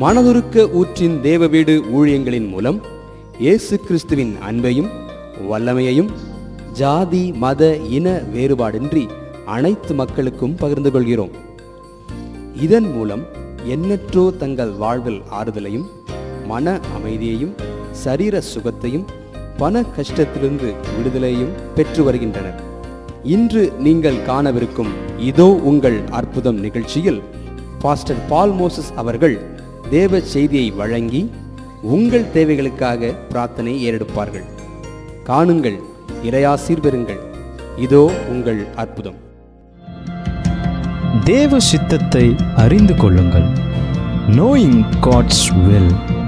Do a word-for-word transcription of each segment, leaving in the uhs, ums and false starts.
மனதுருக்க ஊற்றின் தேவ வீடு ஊழியங்களின் மூலம் இயேசு கிறிஸ்துவின் அன்பையும் வல்லமையையும் ஜாதி மத இன வேறுபாடின்றி அனைத்து மக்களுக்கும் பகிர்ந்து கொள்கிறோம். இதன் மூலம் எண்ணற்றோ தங்கள் வாழ்வில் ஆறுதலையும் மன அமைதியையும் சரீர சுகத்தையும் பண கஷ்டத்திலிருந்து விடுதலையும் பெற்று வருகின்றனர். இன்று நீங்கள் காணவிருக்கும் இதோ உங்கள் அற்புதம் நிகழ்ச்சியில் பாஸ்டர் பால் மோசஸ் அவர்கள் தேவ செய்தியை வழங்கி உங்கள் தேவைகளுக்காக பிரார்த்தனை ஏறெடுப்பார்கள். காணுங்கள், இறையாசீர் பெறுங்கள். இதோ உங்கள் அற்புதம். தேவ சித்தத்தை அறிந்து கொள்ளுங்கள். Knowing God's will.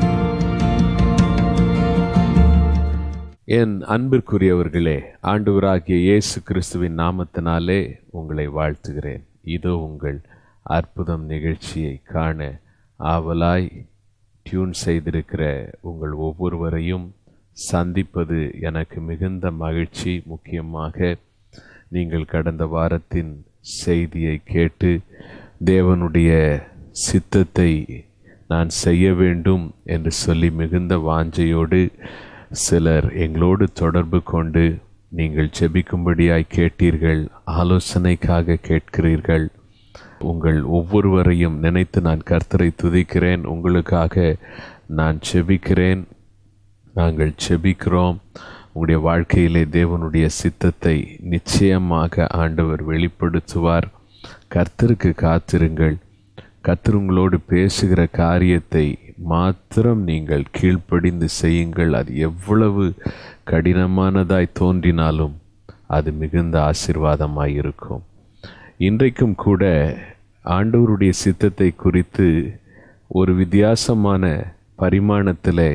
என் அன்பிற்குரியவர்களே, ஆண்டவராகிய இயேசு கிறிஸ்துவின் நாமத்தினாலே உங்களை வாழ்த்துகிறேன். இதோ உங்கள் அற்புதம் நிகழ்ச்சியை காண ஆவலாய் டியூன் செய்திருக்கிற உங்கள் ஒவ்வொருவரையும் சந்திப்பது எனக்கு மிகுந்த மகிழ்ச்சி. முக்கியமாக நீங்கள் கடந்த வாரத்தின் செய்தியை கேட்டு தேவனுடைய சித்தத்தை நான் செய்ய வேண்டும் என்று சொல்லி மிகுந்த வாஞ்சையோடு சிலர் எங்களோடு தொடர்பு கொண்டு நீங்கள் ஜெபிக்கும்படியாய் கேட்டீர்கள், ஆலோசனைக்காக கேட்கிறீர்கள். உங்கள் ஒவ்வொருவரையும் நினைத்து நான் கர்த்தரை துதிக்கிறேன். உங்களுக்காக நான் ஜெபிக்கிறேன். நாங்கள் ஜெபிக்கிறோம். உங்களுடைய வாழ்க்கையிலே தேவனுடைய சித்தத்தை நிச்சயமாக ஆண்டவர் வெளிப்படுத்துவார். கர்த்தருக்கு காத்திருங்கள். கர்த்தர் உங்களோடு பேசுகிற காரியத்தை மாத்திரம் நீங்கள் கீழ்ப்படிந்து செய்யுங்கள். அது எவ்வளவு கடினமானதாய் தோன்றினாலும் அது மிகுந்த ஆசீர்வாதமாய் இருக்கும். இன்றைக்கும் கூட ஆண்டவருடைய சித்தத்தை குறித்து ஒரு வித்தியாசமான பரிமாணத்தில்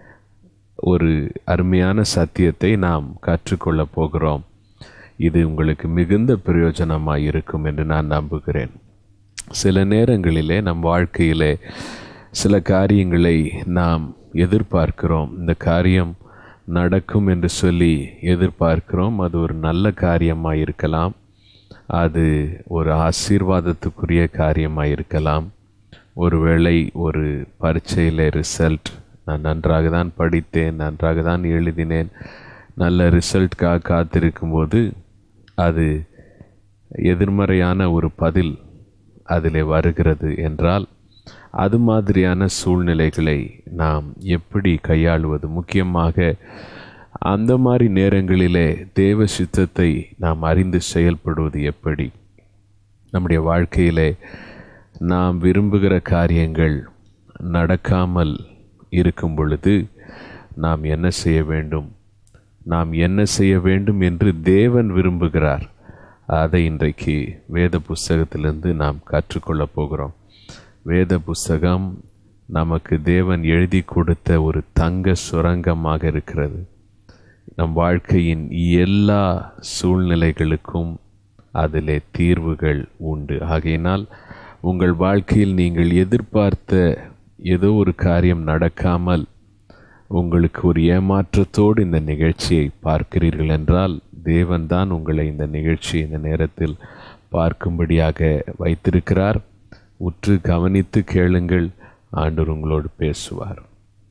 ஒரு அருமையான சத்தியத்தை நாம் கற்றுக்கொள்ளப் போகிறோம். இது உங்களுக்கு மிகுந்த பிரயோஜனமாக இருக்கும் என்று நான் நம்புகிறேன். சில நேரங்களிலே நம் வாழ்க்கையிலே சில காரியங்களை நாம் எதிர்பார்க்கிறோம். இந்த காரியம் நடக்கும் என்று சொல்லி எதிர்பார்க்கிறோம். அது ஒரு நல்ல காரியமாக இருக்கலாம், அது ஒரு ஆசீர்வாதத்துக்குரிய காரியமாக இருக்கலாம். ஒருவேளை ஒரு பரீட்சையில் ரிசல்ட், நான் நன்றாக தான் படித்தேன், நன்றாக தான் எழுதினேன், நல்ல ரிசல்ட்காக காத்திருக்கும்போது அது எதிர்மறையான ஒரு பதில் அதில் வருகிறது என்றால், அது மாதிரியான சூழ்நிலைகளை நாம் எப்படி கையாளுவது? முக்கியமாக அந்த மாதிரி நேரங்களிலே தேவ சித்தத்தை நாம் அறிந்து செயல்படுவது எப்படி? நம்முடைய வாழ்க்கையிலே நாம் விரும்புகிற காரியங்கள் நடக்காமல் இருக்கும் பொழுது நாம் என்ன செய்ய வேண்டும்? நாம் என்ன செய்ய வேண்டும் என்று தேவன் விரும்புகிறார். அதை இன்றைக்கு வேத புஸ்தகத்திலிருந்து நாம் கற்றுக்கொள்ளப் போகிறோம். வேத புஸ்தகம் நமக்கு தேவன் எழுதி கொடுத்த ஒரு தங்க சுரங்கமாக இருக்கிறது. நம் வாழ்க்கையின் எல்லா சூழ்நிலைகளுக்கும் அதிலே தீர்வுகள் உண்டு. ஆகையினால் உங்கள் வாழ்க்கையில் நீங்கள் எதிர்பார்த்த ஏதோ ஒரு காரியம் நடக்காமல் உங்களுக்கு ஒரு ஏமாற்றத்தோடு இந்த நிகழ்ச்சியை பார்க்கிறீர்கள் என்றால், தேவன்தான் உங்களை இந்த நிகழ்ச்சி இந்த நேரத்தில் பார்க்கும்படியாக வைத்திருக்கிறார். உற்று கவனித்து கேளுங்கள், ஆண்டவர் உங்களோடு பேசுவார்.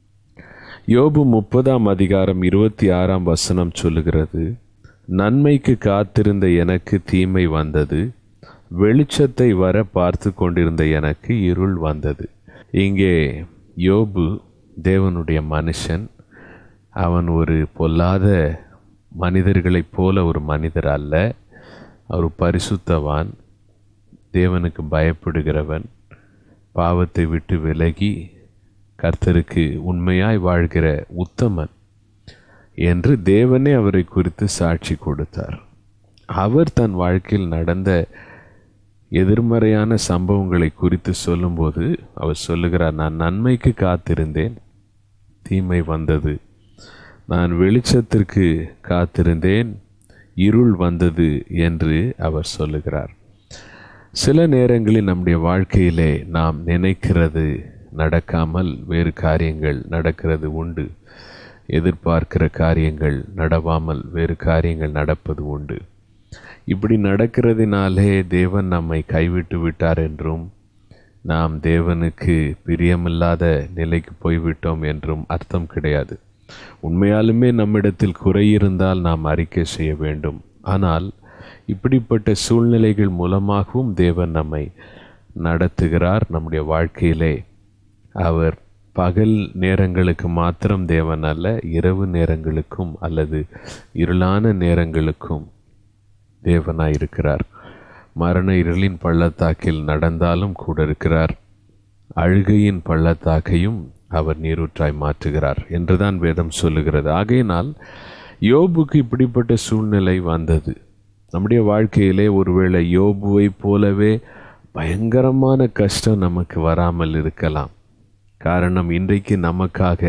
யோபு முப்பதாம் அதிகாரம் இருபத்தி ஆறாம் வசனம் சொல்லுகிறது, நன்மைக்கு காத்திருந்த எனக்கு தீமை வந்தது, வெளிச்சத்தை வர பார்த்து கொண்டிருந்த எனக்கு இருள் வந்தது. இங்கே யோபு தேவனுடைய மனுஷன். அவன் ஒரு பொல்லாத மனிதர்களைப் போல ஒரு மனிதர் அல்ல. அவர் பரிசுத்தவான், தேவனுக்கு பயப்படுகிறவன், பாவத்தை விட்டு விலகி கர்த்தருக்கு உண்மையாய் வாழ்கிற உத்தமன் என்று தேவனே அவரை குறித்து சாட்சி கொடுத்தார். அவர் தன் வாழ்க்கையில் நடந்த எதிர்மறையான சம்பவங்களை குறித்து சொல்லும்போது அவர் சொல்லுகிறார், நான் நன்மைக்கு காத்திருந்தேன், தீமை வந்தது. நான் வெளிச்சத்திற்கு காத்திருந்தேன், இருள் வந்தது என்று அவர் சொல்லுகிறார். சில நேரங்களில் நம்முடைய வாழ்க்கையிலே நாம் நினைக்கிறது நடக்காமல் வேறு காரியங்கள் நடக்கிறது உண்டு. எதிர்பார்க்கிற காரியங்கள் நடவாமல் வேறு காரியங்கள் நடப்பது உண்டு. இப்படி நடக்கிறதினாலே தேவன் நம்மை கைவிட்டு விட்டார் என்றும் நாம் தேவனுக்கு பிரியமில்லாத நிலைக்கு போய்விட்டோம் என்றும் அர்த்தம் கிடையாது. உண்மையாலுமே நம்மிடத்தில் குறை இருந்தால் நாம் அறிக்கை செய்ய வேண்டும். ஆனால் இப்படிப்பட்ட சூழ்நிலைகள் மூலமாகவும் தேவன் நம்மை நடத்துகிறார். நம்முடைய வாழ்க்கையிலே அவர் பகல் நேரங்களுக்கு மாத்திரம் தேவன் அல்ல, இரவு நேரங்களுக்கும் அல்லது இருளான நேரங்களுக்கும் தேவனாயிருக்கிறார். மரண இருளின் பள்ளத்தாக்கில் நடந்தாலும் கூட இருக்கிறார். அழுகையின் பள்ளத்தாக்கையும் அவர் நீரூற்றாய் மாற்றுகிறார் என்றுதான் வேதம் சொல்லுகிறது. ஆகையினால் யோபுக்கு இப்படிப்பட்ட சூழ்நிலை வந்தது. நம்முடைய வாழ்க்கையிலே ஒருவேளை யோபுவை போலவே பயங்கரமான கஷ்டம் நமக்கு வராமல் இருக்கலாம். காரணம், இன்றைக்கு நமக்காக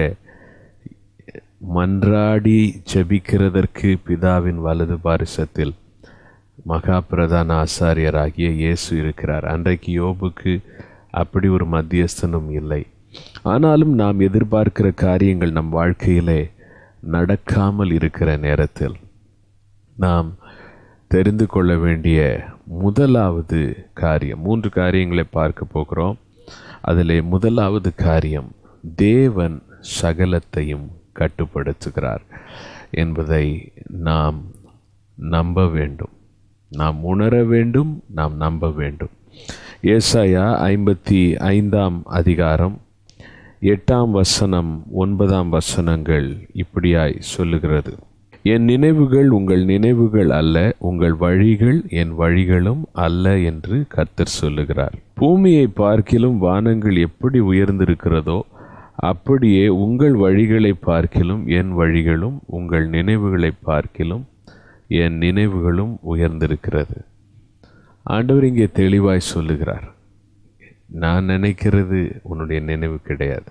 மன்றாடி ஜெபிக்கிறதற்கு பிதாவின் வலது பாரிசத்தில் மகா பிரதான ஆசாரியராகிய இயேசு இருக்கிறார். அன்றைக்கு யோபுக்கு அப்படி ஒரு மத்தியஸ்தனும் இல்லை. ஆனாலும் நாம் எதிர்பார்க்கிற காரியங்கள் நம் வாழ்க்கையிலே நடக்காமல் இருக்கிற நேரத்தில் நாம் தெரிந்து கொள்ள வேண்டிய முதலாவது காரியம், மூன்று காரியங்களை பார்க்க போகிறோம். அதிலே முதலாவது காரியம், தேவன் சகலத்தையும் கட்டுப்படுத்துகிறார் என்பதை நாம் நம்ப வேண்டும், நாம் உணர வேண்டும், நாம் நம்ப வேண்டும். ஏசாயா ஐம்பத்தி ஐந்தாம் அதிகாரம் எட்டாம் வசனம் ஒன்பதாம் வசனங்கள் இப்படியாய் சொல்லுகிறது. என் நினைவுகள் உங்கள் நினைவுகள் அல்ல, உங்கள் வழிகள் என் வழிகளும் அல்ல என்று கர்த்தர் சொல்லுகிறார். பூமியை பார்க்கிலும் வானங்கள் எப்படி உயர்ந்திருக்கிறதோ அப்படியே உங்கள் வழிகளை பார்க்கிலும் என் வழிகளும், உங்கள் நினைவுகளை பார்க்கிலும் என் நினைவுகளும் உயர்ந்திருக்கிறது. ஆண்டவர் இங்கே தெளிவாய் சொல்லுகிறார், நான் நினைக்கிறது உன்னுடைய நினைவு கிடையாது.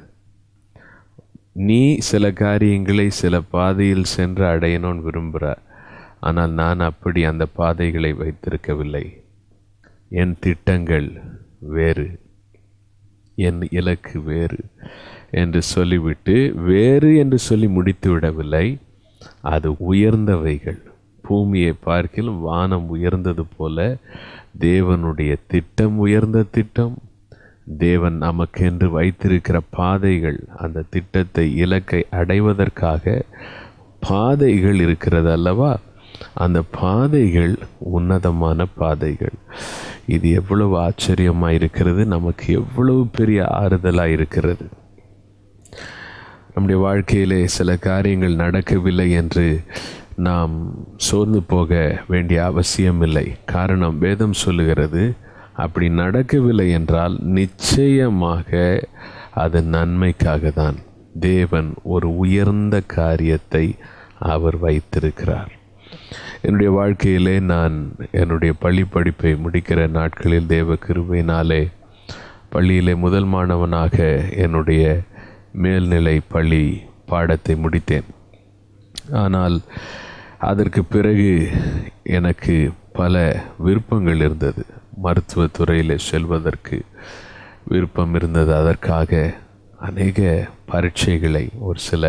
நீ சில காரியங்களை சில பாதையில் சென்று அடையணும்னு விரும்புகிற, ஆனால் நான் அப்படி அந்த பாதைகளை வைத்திருக்கவில்லை. என் திட்டங்கள் வேறு, என் இலக்கு வேறு என்று சொல்லிவிட்டு, வேறு என்று சொல்லி முடித்து விடவில்லை. அது உயர்ந்தவைகள். பூமியை பார்க்கிலும் வானம் உயர்ந்தது போல தேவனுடைய திட்டம் உயர்ந்த திட்டம். தேவன் நமக்கென்று வைத்திருக்கிற பாதைகள், அந்த திட்டத்தை இலக்கை அடைவதற்காக பாதைகள் இருக்கிறது அல்லவா? அந்த பாதைகள் உன்னதமான பாதைகள். இது எவ்வளவு ஆச்சரியமாக இருக்கிறது, நமக்கு எவ்வளவு பெரிய ஆறுதலாக இருக்கிறது. நம்முடைய வாழ்க்கையிலே சில காரியங்கள் நடக்கவில்லை என்று நாம் சோர்ந்து போக வேண்டிய அவசியம் இல்லை. காரணம், வேதம் சொல்லுகிறது, அப்படி நடக்கவில்லை என்றால் நிச்சயமாக அது நன்மைக்காக தான். தேவன் ஒரு உயர்ந்த காரியத்தை அவர் வைத்திருக்கிறார். என்னுடைய வாழ்க்கையிலே நான் என்னுடைய பள்ளி படிப்பை முடிக்கிற நாட்களில் தேவ கிருபையினாலே பள்ளியிலே முதல் மாணவனாக என்னுடைய மேல்நிலை பள்ளி பாடத்தை முடித்தேன். ஆனால் அதற்கு பிறகு எனக்கு பல விருப்பங்கள் இருந்தது. மருத்துவத்துறையில் செல்வதற்கு விருப்பம் இருந்தது. அதற்காக அநேக பரீட்சைகளை, ஒரு சில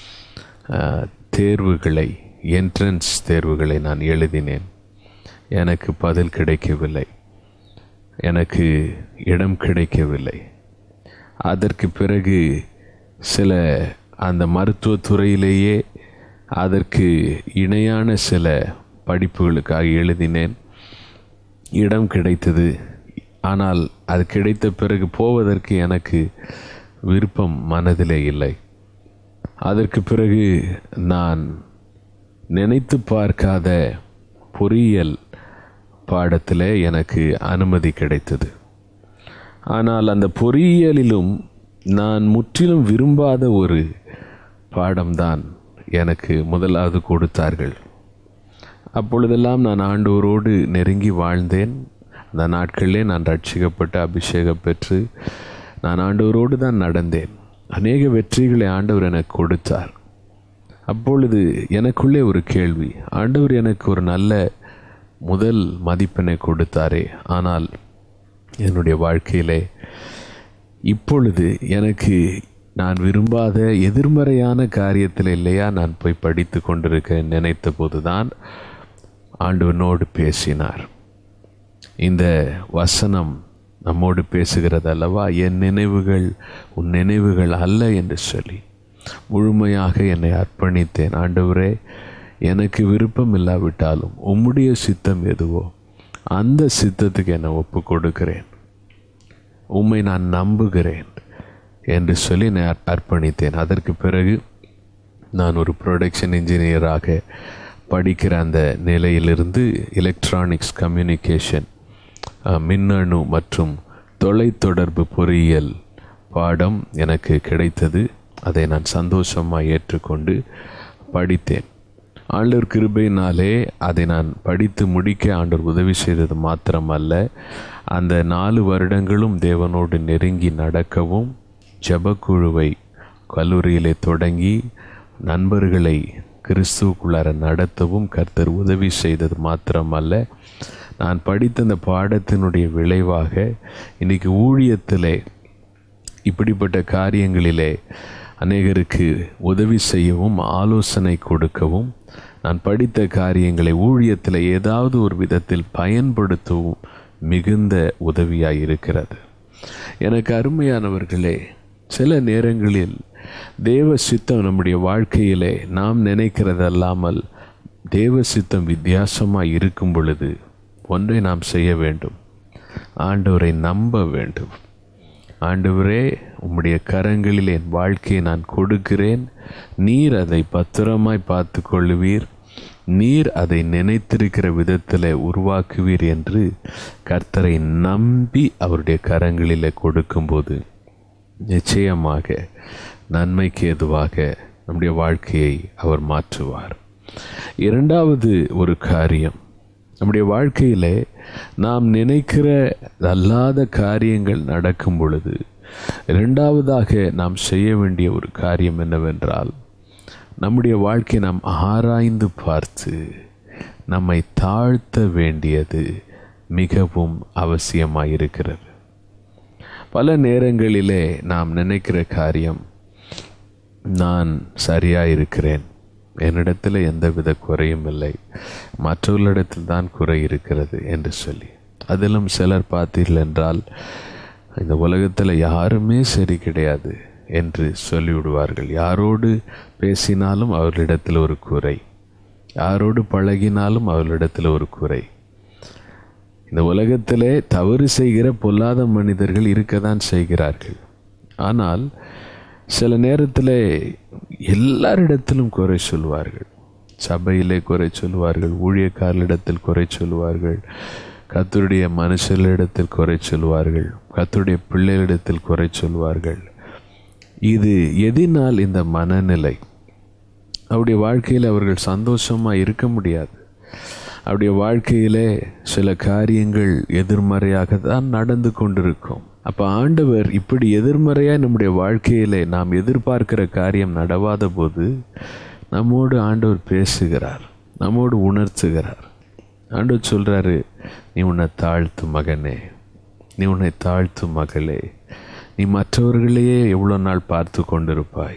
தேர்வுகளை, என்ட்ரன்ஸ் தேர்வுகளை நான் எழுதினேன். எனக்கு பதில் கிடைக்கவில்லை, எனக்கு இடம் கிடைக்கவில்லை. அதற்கு பிறகு சில அந்த மருத்துவத்துறையிலேயே அதற்கு இணையான சில படிப்புகளுக்காக எழுதினேன். இடம் கிடைத்தது. ஆனால் அது கிடைத்த பிறகு போவதற்கு எனக்கு விருப்பம் மனதிலே இல்லை. அதற்கு பிறகு நான் நினைத்து பார்க்காத பொறியியல் பாடத்தில் எனக்கு அனுமதி கிடைத்தது. ஆனால் அந்த பொறியியலிலும் நான் முற்றிலும் விரும்பாத ஒரு பாடம்தான் எனக்கு முதலாவது கொடுத்தார்கள். அப்பொழுதெல்லாம் நான் ஆண்டவரோடு நெருங்கி வாழ்ந்தேன். அந்த நாட்களிலே நான் ரட்சிக்கப்பட்டு அபிஷேகம் பெற்று நான் ஆண்டவரோடு தான் நடந்தேன். அநேக வெற்றிகளை ஆண்டவர் எனக்கு கொடுத்தார். அப்பொழுது எனக்குள்ளே ஒரு கேள்வி, ஆண்டவர் எனக்கு ஒரு நல்ல முதல் மதிப்பெண்ணை கொடுத்தாரே, ஆனால் என்னுடைய வாழ்க்கையிலே இப்பொழுது எனக்கு நான் விரும்பாத எதிர்மறையான காரியத்தில் இல்லையா நான் போய் படித்து கொண்டிருக்க நினைத்த போதுதான் ஆண்டவனோடு பேசினார். இந்த வசனம் நம்மோடு பேசுகிறது அல்லவா, என் நினைவுகள் உன் நினைவுகள் அல்ல என்று சொல்லி முழுமையாக என்னை அர்ப்பணித்தேன். ஆண்டவரே, எனக்கு விருப்பம் இல்லாவிட்டாலும் உம்முடைய சித்தம் எதுவோ அந்த சித்தத்துக்கு என்னை ஒப்பு கொடுக்கிறேன், உம்மை நான் நம்புகிறேன் என்று சொல்லி நான் அர்ப்பணித்தேன். அதற்கு பிறகு நான் ஒரு ப்ரொடக்ஷன் இன்ஜினியராக படிக்கிற அந்த நிலையிலிருந்து எலக்ட்ரானிக்ஸ் கம்யூனிகேஷன், மின்னணு மற்றும் தொலைத்தொடர்பு பொறியியல் பாடம் எனக்கு கிடைத்தது. அதை நான் சந்தோஷமாக ஏற்றுக்கொண்டு படித்தேன். ஆண்டவர் கிருபையினாலே அதை நான் படித்து முடிக்க ஆண்டவர் உதவி செய்தது மாத்திரமல்ல, அந்த நாலு வருடங்களும் தேவனோடு நெருங்கி நடக்கவும், ஜெபக்குழுவை கல்லூரியிலே தொடங்கி நண்பர்களை கிறிஸ்துவுக்குள்ளார நடத்தவும் கர்த்தர் உதவி செய்தது மாத்திரமல்ல, நான் படித்த அந்த பாடத்தினுடைய விளைவாக இன்றைக்கி ஊழியத்திலே இப்படிப்பட்ட காரியங்களிலே அநேகருக்கு உதவி செய்யவும் ஆலோசனை கொடுக்கவும், நான் படித்த காரியங்களை ஊழியத்தில் ஏதாவது ஒரு விதத்தில் பயன்படுத்தவும் மிகுந்த உதவியாக இருக்கிறது. எனக்கு அருமையானவர்களே, சில நேரங்களில் தேவ சித்தம் நம்முடைய வாழ்க்கையிலே நாம் நினைக்கிறதல்லாமல் தேவ சித்தம் வித்தியாசமாக இருக்கும் பொழுது ஒன்றை நாம் செய்ய வேண்டும், ஆண்டவரை நம்ப வேண்டும். ஆண்டவரே, உம்முடைய கரங்களில் என் வாழ்க்கையை நான் கொடுக்கிறேன், நீர் அதை பத்திரமாய் பார்த்து கொள்ளுவீர், நீர் அதை நினைத்திருக்கிற விதத்தில் உருவாக்குவீர் என்று கர்த்தரை நம்பி அவருடைய கரங்களில் கொடுக்கும்போது நிச்சயமாக நன்மைக்கு ஏதுவாக நம்முடைய வாழ்க்கையை அவர் மாற்றுவார். இரண்டாவது ஒரு காரியம், நம்முடைய வாழ்க்கையில் நாம் நினைக்கிற அல்லாத காரியங்கள் நடக்கும் பொழுது இரண்டாவதாக நாம் செய்ய வேண்டிய ஒரு காரியம் என்னவென்றால், நம்முடைய வாழ்க்கையை நாம் ஆராய்ந்து பார்த்து நம்மை தாழ்த்த வேண்டியது மிகவும் அவசியமாயிருக்கிறது. பல நேரங்களிலே நாம் நினைக்கிற காரியம், நான் சரியாக இருக்கிறேன், என்னிடத்தில் எந்தவித குறையும் இல்லை, மற்றவர்களிடத்தில் தான் குறை இருக்கிறது என்று சொல்லி, அதிலும் சிலர் பார்த்தீர்கள் என்றால் இந்த உலகத்தில் யாருமே சரி கிடையாது என்று சொல்லிவிடுவார்கள். யாரோடு பேசினாலும் அவர்களிடத்தில் ஒரு குறை, யாரோடு பழகினாலும் அவர்களிடத்தில் ஒரு குறை. இந்த உலகத்திலே தவறு செய்கிற பொல்லாத மனிதர்கள் இருக்கத்தான் செய்கிறார்கள். ஆனால் சில நேரத்தில் எல்லாரிடத்திலும் குறை சொல்வார்கள். சபையிலே குறை சொல்வார்கள், ஊழியக்காரர்களிடத்தில் குறை சொல்வார்கள், கர்த்தருடைய மனுஷர்களிடத்தில் குறை சொல்வார்கள், கர்த்தருடைய பிள்ளைகளிடத்தில் குறை சொல்வார்கள். இது எதினால் இந்த மனநிலை? அவருடைய வாழ்க்கையில் அவர்கள் சந்தோஷமாக இருக்க முடியாது. அவருடைய வாழ்க்கையிலே சில காரியங்கள் எதிர்மறையாக தான் நடந்து கொண்டிருக்கும். அப்போ ஆண்டவர் இப்படி எதிர்மறையாக நம்முடைய வாழ்க்கையிலே நாம் எதிர்பார்க்கிற காரியம் நடவாத போது நம்மோடு ஆண்டவர் பேசுகிறார், நம்மோடு உணர்த்துகிறார். ஆண்டவர் சொல்கிறாரு, நீ உன்னை தாழ்த்து மகனே, நீ உன்னை தாழ்த்து மகளே, நீ மற்றவர்களையே எவ்வளோ நாள் பார்த்து கொண்டிருப்பாய்,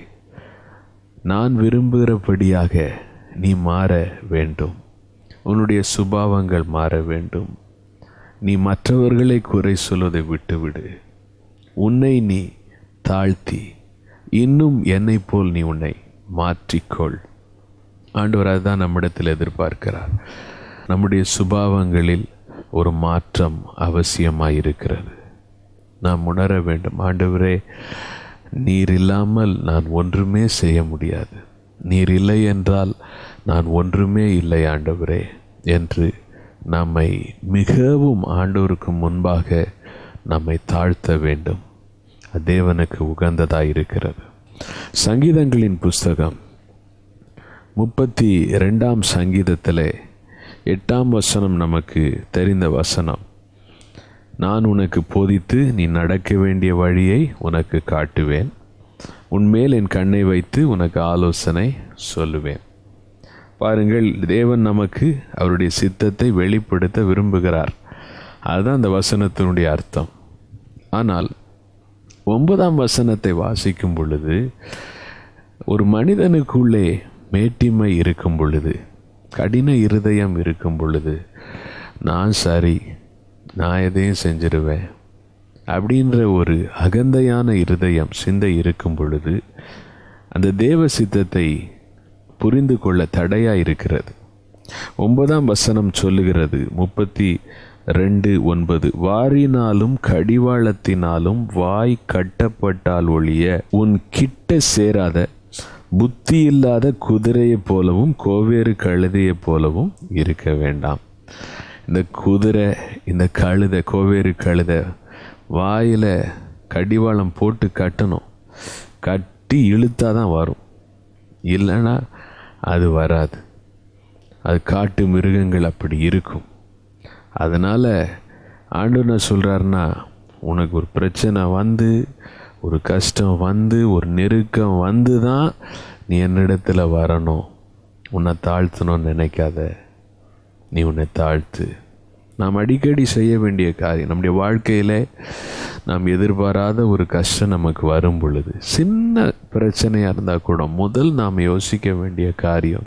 நான் விரும்புகிறபடியாக நீ மாற வேண்டும், உன்னுடைய சுபாவங்கள் மாற வேண்டும், நீ மற்றவர்களை குறை சொல்வதை விட்டுவிடு, உன்னை நீ தாழ்த்தி இன்னும் என்னை போல் நீ உன்னை மாற்றிக்கொள். ஆண்டவர் அதுதான் நம்மிடத்தில் எதிர்பார்க்கிறார். நம்முடைய சுபாவங்களில் ஒரு மாற்றம் அவசியமாயிருக்கிறது. நாம் உணர வேண்டும், ஆண்டவரே, நீர் இல்லாமல் நான் ஒன்றுமே செய்ய முடியாது, நீர் இல்லை என்றால் நான் ஒன்றுமே இல்லை ஆண்டவரே என்று நம்மை மிகவும் ஆண்டவருக்கு முன்பாக நம்மை தாழ்த்த வேண்டும். தேவனுக்கு உகந்ததாயிருக்கிறது. சங்கீதங்களின் புஸ்தகம் முப்பத்தி ரெண்டாம் சங்கீதத்தில் எட்டாம் வசனம் நமக்கு தெரிந்த வசனம். நான் உனக்கு போதித்து நீ நடக்க வேண்டிய வழியை உனக்கு காட்டுவேன், உன்மேல் என் கண்ணை வைத்து உனக்கு ஆலோசனை சொல்லுவேன். பாருங்கள், தேவன் நமக்கு அவருடைய சித்தத்தை வெளிப்படுத்த விரும்புகிறார். அதுதான் அந்த வசனத்தினுடைய அர்த்தம். ஆனால் ஒன்பதாம் வசனத்தை வாசிக்கும் பொழுது, ஒரு மனிதனுக்குள்ளே மேட்டிமை இருக்கும் பொழுது, கடின இருதயம் இருக்கும் பொழுது, நான் சரி, நான் எதையும் செஞ்சிருவேன், அப்படின்ற ஒரு அகந்தையான இருதயம் சிந்தை இருக்கும் பொழுது அந்த தேவ சித்தத்தை புரிந்து கொள்ள தடையாக இருக்கிறது. ஒன்பதாம் வசனம் சொல்லுகிறது, முப்பத்தி ரெண்டு ஒன்பது, வாரினாலும் கடிவாளத்தினாலும் வாய் கட்டப்பட்டால் ஒழிய உன் கிட்ட சேராத புத்தி இல்லாத குதிரையை போலவும் கோவேறு கழுதையை போலவும் இருக்க வேண்டாம். இந்த குதிரை, இந்த கழுதை, கோவேறு கழுதை வாயில் கடிவாளம் போட்டு கட்டணும். கட்டி இழுத்தாதான் வரும், இல்லைன்னா அது வராது. அது காட்டு மிருகங்கள் அப்படி இருக்கும். அதனால் ஆண்டவர் என்ன சொல்கிறாருன்னா, உனக்கு ஒரு பிரச்சனை வந்து, ஒரு கஷ்டம் வந்து, ஒரு நெருக்கம் வந்து தான் நீ என்னிடத்தில் வரணும். உன்னை தாழ்த்தணும்னு நினைக்காத, நீ உன்னை தாழ்த்து. நாம் அடிக்கடி செய்ய வேண்டிய காரியம், நம்முடைய வாழ்க்கையில் நாம் எதிர்பாராத ஒரு கஷ்டம் நமக்கு வரும் பொழுது, சின்ன பிரச்சனையாக இருந்தால் கூட முதல் நாம் யோசிக்க வேண்டிய காரியம்,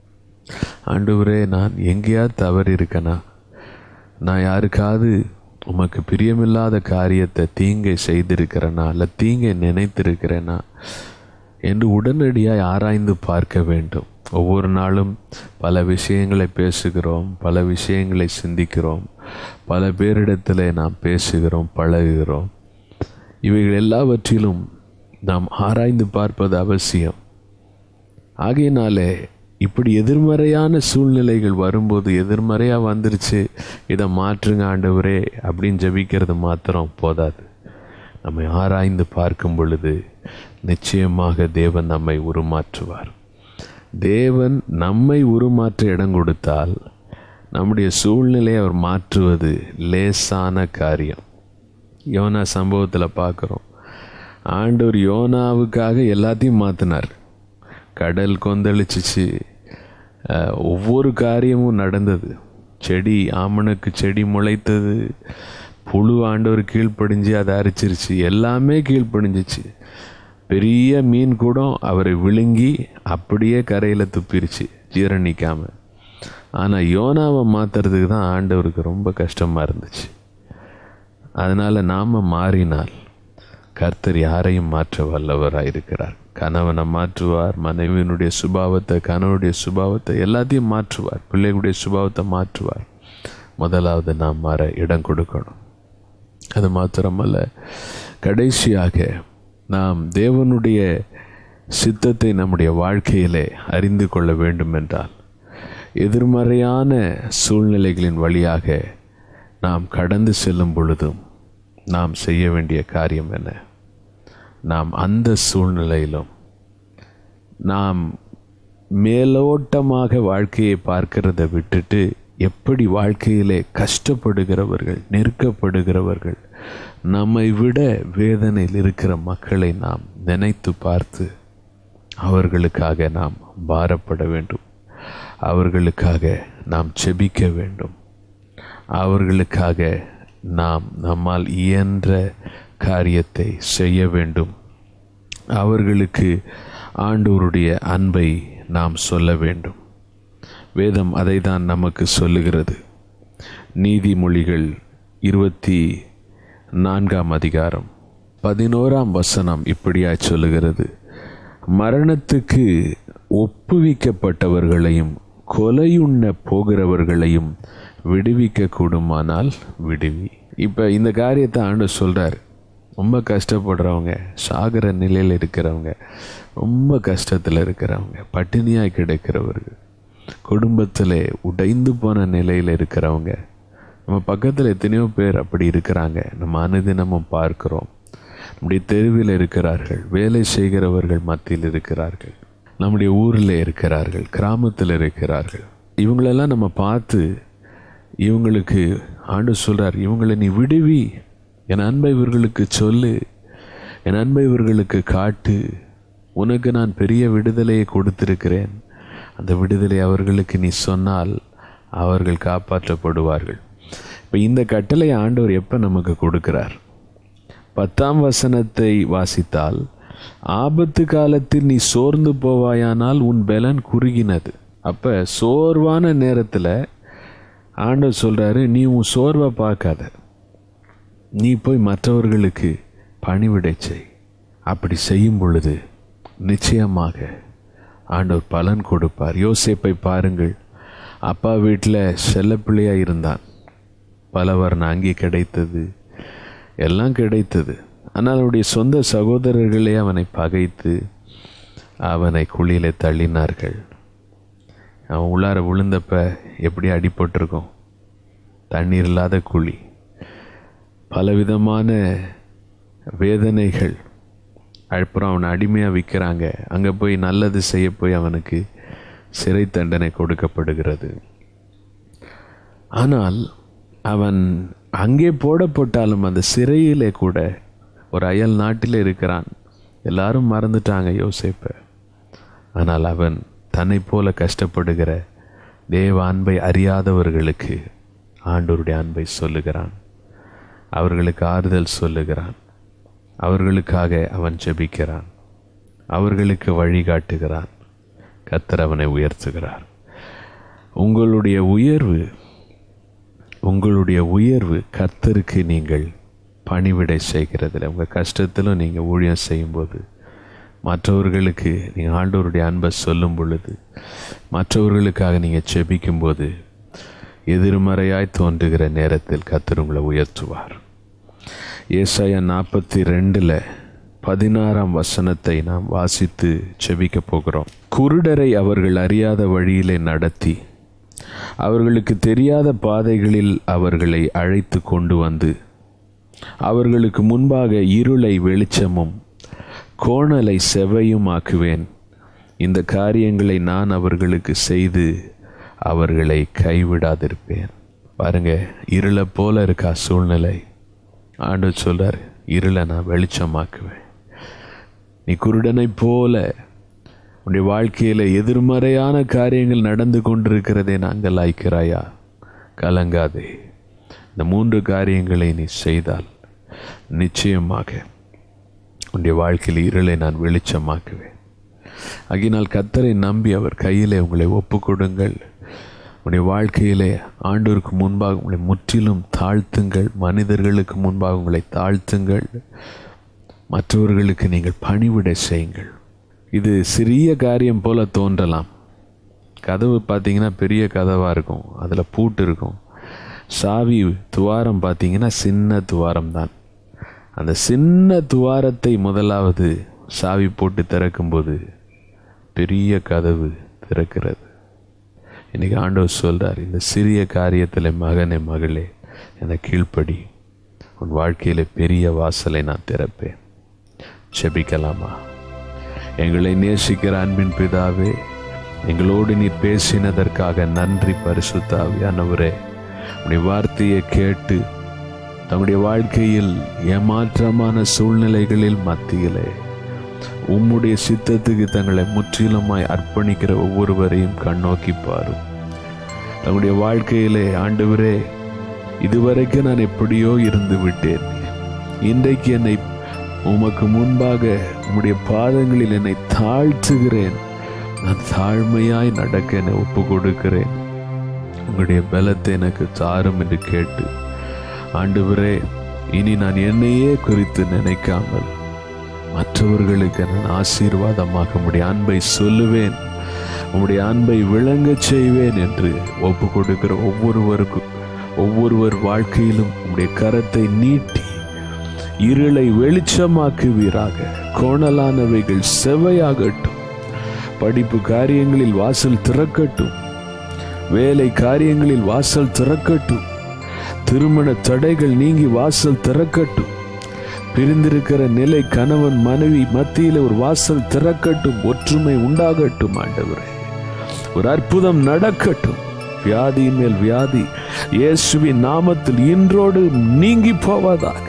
ஆண்டவரே நான் எங்கேயாவது தவறு இருக்கேனா, நான் யாருக்காவது உமக்கு பிரியமில்லாத காரியத்தை தீங்கை செய்திருக்கிறேனா, இல்லை தீங்கை நினைத்திருக்கிறேனா என்று உடனடியாக ஆராய்ந்து பார்க்க வேண்டும். ஒவ்வொரு நாளும் பல விஷயங்களை பேசுகிறோம், பல விஷயங்களை சிந்திக்கிறோம், பல பேரிடத்தில் நாம் பேசுகிறோம், பழகுகிறோம். இவைகள் எல்லாவற்றிலும் நாம் ஆராய்ந்து பார்ப்பது அவசியம். ஆகையினாலே இப்படி எதிர்மறையான சூழ்நிலைகள் வரும்போது, எதிர்மறையாக வந்துருச்சு, இதை மாற்றுங்க ஆண்டவரே அப்படின்னு ஜெபிக்கிறது மாத்திரம் போதாது. நம்மை ஆராய்ந்து பார்க்கும் பொழுது நிச்சயமாக தேவன் நம்மை உருமாற்றுவார். தேவன் நம்மை உருமாற்ற இடம் கொடுத்தால் நம்முடைய சூழ்நிலையை அவர் மாற்றுவது லேசான காரியம். யோனா சம்பவத்தில் பார்க்குறோம், ஆண்டவர் யோனாவுக்காக எல்லாத்தையும் மாற்றினார். கடல் கொந்தளிச்சிச்சு, ஒவ்வொரு காரியமும் நடந்தது. செடி, ஆமணக்கு செடி முளைத்தது, புழு ஆண்டவர் கீழ்ப்படிஞ்சு அதை அரிச்சிருச்சு, எல்லாமே கீழ்ப்படிஞ்சிச்சு. பெரிய மீன் கூட அவரை விழுங்கி அப்படியே கரையில் துப்பிருச்சு ஜீரணிக்காமல். ஆனால் யோனாவை மாற்றுறதுக்கு தான் ஆண்டவருக்கு ரொம்ப கஷ்டமாக இருந்துச்சு. அதனால் நாம் மாறினால் கர்த்தர் யாரையும் மாற்ற வல்லவராக இருக்கிறார். கணவனை மாற்றுவார், மனைவியினுடைய சுபாவத்தை, கணவனுடைய சுபாவத்தை எல்லாத்தையும் மாற்றுவார், பிள்ளைகளுடைய சுபாவத்தை மாற்றுவார். முதலாவது நாம் மாற இடம் கொடுக்கணும். அது மாத்திரமல்ல, கடைசியாக நாம் தேவனுடைய சித்தத்தை நம்முடைய வாழ்க்கையிலே அறிந்து கொள்ள வேண்டும் என்றால், எதிர்மறையான சூழ்நிலைகளின் வழியாக நாம் கடந்து செல்லும் பொழுதும் நாம் செய்ய வேண்டிய காரியம் என்ன? நாம் அந்த சூழ்நிலையிலும் நாம் மேலோட்டமாக வாழ்க்கையை பார்க்கிறத விட்டுட்டு, எப்படி வாழ்க்கையிலே கஷ்டப்படுகிறவர்கள், நெருக்கப்படுகிறவர்கள், நம்மை விட வேதனையில் இருக்கிற மக்களை நாம் நினைத்து பார்த்து அவர்களுக்காக நாம் பாரப்பட வேண்டும். அவர்களுக்காக நாம் செபிக்க வேண்டும். அவர்களுக்காக நாம் நம்மால் இயன்ற காரியத்தை செய்ய வேண்டும். அவர்களுக்கு ஆண்டவருடைய அன்பை நாம் சொல்ல வேண்டும். வேதம் அதை தான் நமக்கு சொல்லுகிறது. நீதிமொழிகள் இருபத்தி நான்காம் அதிகாரம் பதினோராம் வசனம் இப்படியாய் சொல்லுகிறது, மரணத்துக்கு ஒப்புவிக்கப்பட்டவர்களையும் கொலையுண்ண போகிறவர்களையும் விடுவிக்க கூடுமானால் விடுவி. இப்போ இந்த காரியத்தை ஆண்டவர் சொல்கிறார். ரொம்ப கஷ்டப்படுறவங்க, சாகிற நிலையில் இருக்கிறவங்க, ரொம்ப கஷ்டத்தில் இருக்கிறவங்க, பட்டினியாக கிடக்கிறவர்கள், குடும்பத்தில் உடைந்து போன நிலையில் இருக்கிறவங்க, நம்ம பக்கத்தில் எத்தனையோ பேர் அப்படி இருக்கிறாங்க. நம்ம அனுதினமும் பார்க்கிறோம். நம்முடைய தெருவில் இருக்கிறார்கள், வேலை செய்கிறவர்கள் மத்தியில் இருக்கிறார்கள், நம்முடைய ஊரில் இருக்கிறார்கள், கிராமத்தில் இருக்கிறார்கள். இவங்களெல்லாம் நம்ம பார்த்து இவங்களுக்கு ஆண்டவர் சொல்கிறார், இவங்களை நீ விடுவி, என் அன்பை இவர்களுக்கு சொல்லு, என் அன்பை இவர்களுக்கு காட்டு, உனக்கு நான் பெரிய விடுதலையை கொடுத்திருக்கிறேன். அந்த விடுதலை அவர்களுக்கு நீ சொன்னால் அவர்கள் காப்பாற்றப்படுவார்கள். இப்போ இந்த கட்டளை ஆண்டவர் எப்போ நமக்கு கொடுக்கிறார்? பத்தாம் வசனத்தை வாசித்தால், ஆபத்து காலத்தில் நீ சோர்ந்து போவாயானால் உன் பலன் குறுகினது. அப்போ சோர்வான நேரத்தில் ஆண்டவர் சொல்கிறாரு, நீ உன் சோர்வை பார்க்காத, நீ போய் மற்றவர்களுக்கு பணிவிடை செய். அப்படி செய்யும் பொழுது நிச்சயமாக ஆண்டவர் பலன் கொடுப்பார். யோசேப்பை பாருங்கள், அப்பா வீட்டில் செல்லப்பிள்ளையாக இருந்தான். பலவர்ண அங்கி கிடைத்தது, எல்லாம் கிடைத்தது. ஆனால் அவனுடைய சொந்த சகோதரர்களே அவனை பகைத்து அவனை குழியிலே தள்ளினார்கள். அவன் உள்ளார விழுந்தப்ப எப்படி அடிபட்டிருக்கும். தண்ணீர் இல்லாத குழி, பலவிதமான வேதனைகள். அப்புறம் அவனை அடிமையாக விற்கிறாங்க. அங்கே போய் நல்லது செய்ய போய் அவனுக்கு சிறை தண்டனை கொடுக்கப்படுகிறது. ஆனால் அவன் அங்கே போடப்பட்டாலும் அந்த சிறையிலே கூட ஒரு அயல் நாட்டில் இருக்கிறான். எல்லாரும் மறந்துட்டாங்க யோசேப்பை. ஆனால் அவன் தன்னை போல கஷ்டப்படுகிற தேவ அன்பை அறியாதவர்களுக்கு ஆண்டவருடைய அன்பை சொல்லுகிறான். அவர்களுக்கு ஆறுதல் சொல்லுகிறான். அவர்களுக்காக அவன் ஜெபிக்கிறான். அவர்களுக்கு வழிகாட்டுகிறான். கர்த்தர் அவனை உயர்த்துகிறார். உங்களுடைய உயர்வு உங்களுடைய உயர்வு கர்த்தருக்கு நீங்கள் பணிவிடை செய்கிறதில்லை. உங்கள் கஷ்டத்திலும் நீங்கள் ஊழியம் செய்யும்போது, மற்றவர்களுக்கு நீங்கள் ஆண்டவருடைய அன்பை சொல்லும் பொழுது, மற்றவர்களுக்காக நீங்கள் ஜெபிக்கும்போது, எதிர்மறையாய் தோன்றுகிற நேரத்தில் கர்த்தர் உங்களை உயர்த்துவார். ஏசாயா நாற்பத்தி ரெண்டில் பதினாறாம் வசனத்தை நாம் வாசித்து ஜெபிக்க போகிறோம். குருடரை அவர்கள் அறியாத வழியிலே நடத்தி அவர்களுக்கு தெரியாத பாதைகளில் அவர்களை அழைத்து கொண்டு வந்து அவர்களுக்கு முன்பாக இருளை வெளிச்சமும் கோணலை செவ்வையும் ஆக்குவேன். இந்த காரியங்களை நான் அவர்களுக்கு செய்து அவர்களை கைவிடாதிருப்பேன். பாருங்க, இருளை போல இருக்கா சூழ்நிலை. ஆண்டவர் சொல்றார், இருளை நான் வெளிச்சமாக்குவேன். நீ குருடனை போல உன்னுடைய வாழ்க்கையில் எதிர்மறையான காரியங்கள் நடந்து கொண்டிருக்கிறதே நாங்கள் ஆய்க்கிறாயா? கலங்காதே. இந்த மூன்று காரியங்களை நீ செய்தால் நிச்சயமாக உன்னுடைய வாழ்க்கையில் இருளை நான் வெளிச்சமாக்குவேன். ஆகினால் கர்த்தரை நம்பி அவர் கையிலே உங்களை ஒப்பு கொடுங்கள். உன்னுடைய வாழ்க்கையிலே ஆண்டவருக்கு முன்பாக உங்களை முற்றிலும் தாழ்த்துங்கள். மனிதர்களுக்கு முன்பாக உங்களை தாழ்த்துங்கள். மற்றவர்களுக்கு நீங்கள் பணிவிடை செய்யுங்கள். இது சிறிய காரியம் போல தோன்றலாம். கதவு பார்த்தீங்கன்னா பெரிய கதவாக இருக்கும், அதில் பூட்டு இருக்கும். சாவி துவாரம் பார்த்தீங்கன்னா சின்ன துவாரம் தான். அந்த சின்ன துவாரத்தை முதலாவது சாவி போட்டு திறக்கும்போது பெரிய கதவு திறக்கிறது. இன்றைக்கி ஆண்டவர் சொல்கிறார், இந்த சிறிய காரியத்தில் மகனே மகளே என கீழ்ப்படி, உன் வாழ்க்கையில் பெரிய வாசலை நான் திறப்பேன். செபிக்கலாமா? எங்களை நேசிக்கிற அன்பின் பிதாவே, எங்களோடு நீ பேசினதற்காக நன்றி. பரிசுத்த ஆவியானவரே, உன்னுடைய வார்த்தையை கேட்டு தம்முடைய வாழ்க்கையில் ஏமாற்றமான சூழ்நிலைகளில் மத்தியிலே உம்முடைய சித்தத்துக்கு தங்களை முற்றிலுமாய் அர்ப்பணிக்கிற ஒவ்வொருவரையும் கண்ணோக்கி பாரும். தம்முடைய வாழ்க்கையிலே ஆண்டவரே, இதுவரைக்கும் நான் எப்படியோ இருந்து விட்டேன், இன்றைக்கு என்னை உமக்கு முன்பாக உம்முடைய பாதங்களில் என்னை தாழ்த்துகிறேன், நான் தாழ்மையாய் நடக்க என்னை ஒப்பு கொடுக்கிறேன், உங்களுடைய பலத்தை எனக்கு தாரும் என்று கேட்டு, ஆண்டவரே, இனி நான் என்னையே குறித்து நினைக்காமல் மற்றவர்களுக்கு நான் ஆசீர்வாதமாக உம்முடைய அன்பை சொல்லுவேன், உம்முடைய அன்பை விளங்க செய்வேன் என்று ஒப்பு கொடுக்கிற ஒவ்வொருவருக்கும் ஒவ்வொருவர் வாழ்க்கையிலும் உம்முடைய கரத்தை நீட்டி இருளை வெளிச்சமாக்குவீராக. கோணலானவைகள் செவ்வையாகட்டும். படிப்பு காரியங்களில் வாசல் திறக்கட்டும். வேலை காரியங்களில் வாசல் திறக்கட்டும். திருமண தடைகள் நீங்கி வாசல் திறக்கட்டும். பிரிந்திருக்கிற நிலை கணவன் மனைவி மத்தியில் ஒரு வாசல் திறக்கட்டும். ஒற்றுமை உண்டாகட்டும். ஆண்டவரே, ஒரு அற்புதம் நடக்கட்டும். வியாதியின் மேல் வியாதி இயேசுவின் நாமத்தில் இன்றோடு நீங்கி போவதாக.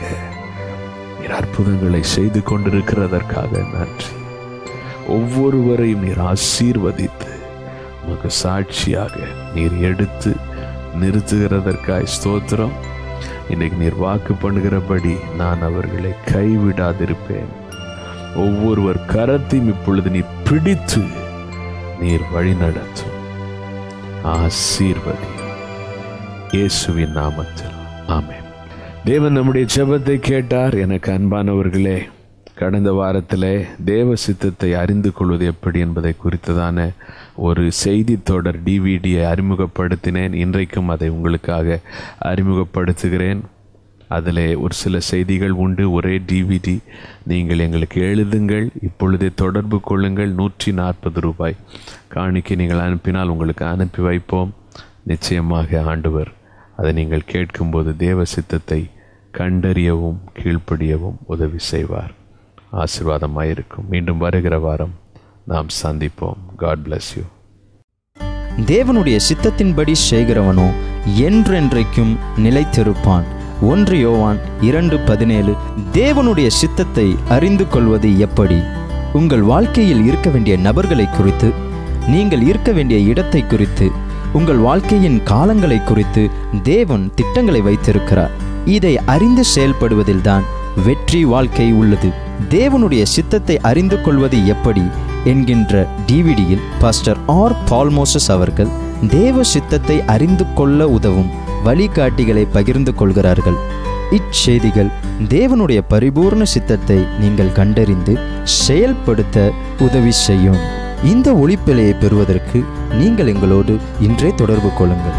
நீர் அற்புதங்களை செய்து கொண்டிருக்கிறதற்காக நன்றி. ஒவ்வொருவரையும் நீர் ஆசீர்வதித்து உமக்கு சாட்சியாக நீர் எடுத்து நிறுத்துகிறதற்காய் ஸ்தோத்திரம். இன்னைக்கு நீர் வாக்கு பண்ணுகிறபடி நான் அவர்களை கைவிடாதிருப்பேன். ஒவ்வொருவர் கரத்தையும் இப்பொழுது நீ பிடித்து நீர் வழி நடத்தும். ஆசீர்வதி இயேசுவின் நாமத்தில். ஆமென். தேவன் நம்முடைய ஜெபத்தை கேட்டார். எனக்கு அன்பானவர்களே, கடந்த வாரத்தில் தேவ சித்தத்தை அறிந்து கொள்வது எப்படி என்பதை குறித்ததான ஒரு செய்தி தொடர் டிவிடியை அறிமுகப்படுத்தினேன். இன்றைக்கும் அதை உங்களுக்காக அறிமுகப்படுத்துகிறேன். அதில் ஒரு சில செய்திகள் உண்டு, ஒரே டிவிடி. நீங்கள் எங்களுக்கு எழுதுங்கள், இப்பொழுதே தொடர்பு கொள்ளுங்கள். நூற்றி நாற்பது ரூபாய் காணிக்கை நீங்கள் அனுப்பினால் உங்களுக்கு அனுப்பி வைப்போம். நிச்சயமாக ஆண்டவர் அதை நீங்கள் கேட்கும்போது தேவ சித்தத்தை கண்டறியவும் கீழ்ப்படியவும் உதவி செய்வார். ஆசீர்வாதமாயிருக்கும். மீண்டும் வருகிற வாரம் நாம் சந்திப்போம். God bless you. தேவனுடைய சித்தத்தின்படி செய்கிறவனோ என்றென்றைக்கும் நிலைத்திருப்பான். ஒன்று யோவான் இரண்டு பதினேழு. தேவனுடைய சித்தத்தை அறிந்து கொள்வது எப்படி? உங்கள் வாழ்க்கையில் இருக்க வேண்டிய நபர்களை குறித்து, நீங்கள் இருக்க வேண்டிய இடத்தை குறித்து, உங்கள் வாழ்க்கையின் காலங்களை குறித்து தேவன் திட்டங்களை வைத்திருக்கிறார். இதை அறிந்து செயல்படுவதில்தான் வெற்றி வாழ்க்கை உள்ளது. தேவனுடைய சித்தத்தை அறிந்து கொள்வது எப்படி என்கின்ற டிவிடியில் பாஸ்டர் ஆர் பால் மோசஸ் அவர்கள் தேவ சித்தத்தை அறிந்து கொள்ள உதவும் வழிகாட்டிகளை பகிர்ந்து கொள்கிறார்கள். இச்செய்திகள் தேவனுடைய பரிபூர்ண சித்தத்தை நீங்கள் கண்டறிந்து செயல்படுத்த உதவி செய்யும். இந்த ஒளிப்பிழையை பெறுவதற்கு நீங்கள் எங்களோடு இன்றே தொடர்பு கொள்ளுங்கள்.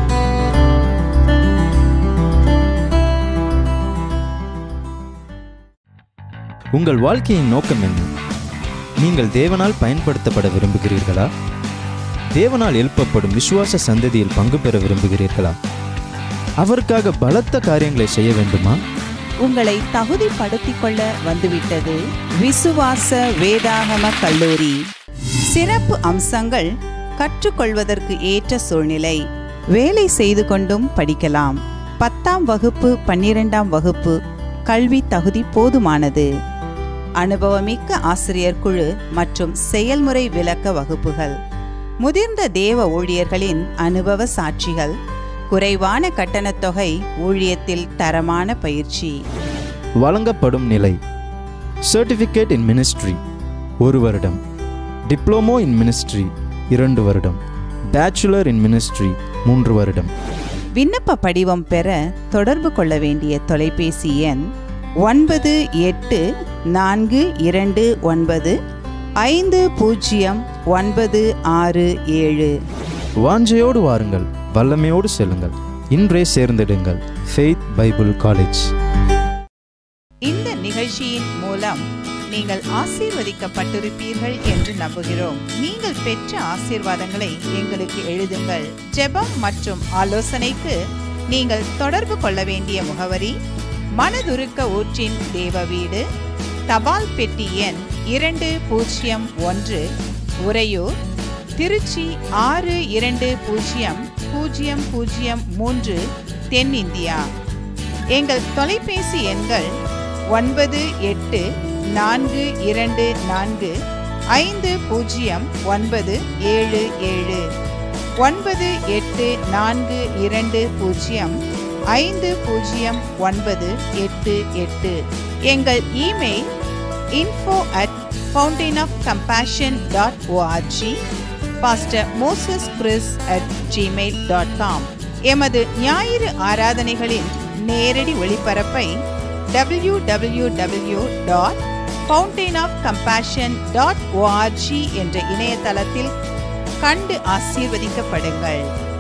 உங்கள் வாழ்க்கையின் நோக்கம் என்ன? நீங்கள் தேவனால் பயன்படுத்தப்பட விரும்புகிறீர்களா? தேவனால் எழுப்பப்படும் விசுவாச சந்ததியில் பங்கு பெற விரும்புகிறீர்களா? அவருக்காக பலத்த காரியங்களை செய்ய வேண்டுமா? உங்களை தகுதிப்படுத்திக் கொள்ள வந்துவிட்டது விசுவாச வேதாகம கல்லூரி. சிறப்பு அம்சங்கள்: கற்றுக்கொள்வதற்கு ஏற்ற சூழ்நிலை, வேலை செய்து கொண்டும் படிக்கலாம். பத்தாம் வகுப்பு பன்னிரெண்டாம் வகுப்பு கல்வி தகுதி போதுமானது. அனுபவமிக்க ஆசிரியர் குழு மற்றும் செயல்முறை விளக்க வகுப்புகள், முதிர்ந்த தேவ ஊழியர்களின் அனுபவ சாட்சிகள், குறைவான கட்டணத் தொகை, ஊழியத்தில் தரமான பயிற்சி. வழங்கப்படும் நிலை: சர்டிஃபிகேட் இன் மினிஸ்ட்ரி ஒரு வருடம், டிப்ளமோ இன் மினிஸ்ட்ரி இரண்டு வருடம், பேச்சுலர் இன் மினிஸ்ட்ரி மூன்று வருடம். விண்ணப்ப படிவம் பெற தொடர்பு கொள்ள வேண்டிய தொலைபேசி எண் ஒன்பது எட்டு நான்கு இரண்டு ஒன்பது ஐந்து பூஜ்ஜியம் ஒன்பது ஆறு ஏழு. வாஞ்சையோடு வாருங்கள், வல்லமையோடு செல்லுங்கள். இன்றே சேர்ந்திடுங்கள் ஃபெய்த் பைபிள் காலேஜ். இந்த நிகழ்ச்சியின் மூலம் நீங்கள் ஆசீர்வதிக்கப்பட்டிருப்பீர்கள் என்று நம்புகிறோம். நீங்கள் பெற்ற ஆசீர்வாதங்களை எங்களுக்கு எழுதுங்கள். ஜெபம் மற்றும் ஆலோசனைக்கு நீங்கள் தொடர்பு கொள்ள வேண்டிய முகவரி: மனதுருக்க ஊற்றின் தேவ வீடு, தபால் பெட்டி எண் இரண்டு பூஜ்ஜியம் ஒன்று, உறையூர், திருச்சி ஆறு இரண்டு பூஜ்ஜியம் பூஜ்ஜியம் பூஜ்ஜியம் மூன்று, தென்னிந்தியா. எங்கள் தொலைபேசி எண்கள் ஒன்பது எட்டு நான்கு இரண்டு நான்கு ஐந்து பூஜ்ஜியம் ஒன்பது ஏழு ஏழு, ஒன்பது எட்டு நான்கு இரண்டு பூஜ்ஜியம் ஐந்து பூஜ்ஜியம் ஒன்பது எட்டு எட்டு. எங்கள் email info at fountain of compassion dot org, pastor Moses Chris at gmail dot com. எமது ஞாயிறு ஆராதனைகளின் நேரடி ஒளிபரப்பை W W W dot fountain of compassion dot org என்ற இணையதளத்தில் கண்டு ஆசீர்வதிக்கப்படுங்கள்.